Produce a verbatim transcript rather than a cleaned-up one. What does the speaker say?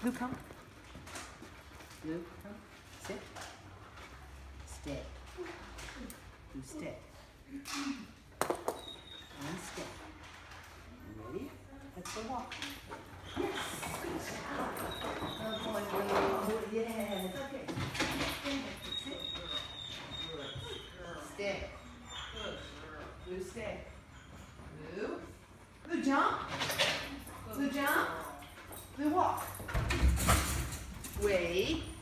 Bleu, come. Bleu, come. Sit. Stay. You stay. And stay. Ready? Let's go walk. Yes. Oh boy, Bleu. Yes. Okay. Sit. Stay. Bleu, stay. Bleu. Bleu, jump. Bleu, jump. Bleu, walk. Wait.